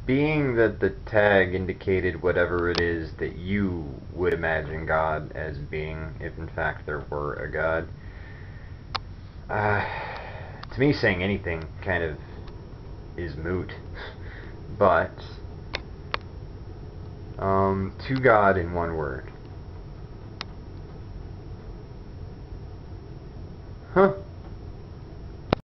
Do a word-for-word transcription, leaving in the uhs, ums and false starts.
being that the tag indicated whatever it is that you would imagine God as being, if in fact there were a God, uh, to me saying anything kind of is moot. But, um, to God in one word. Huh.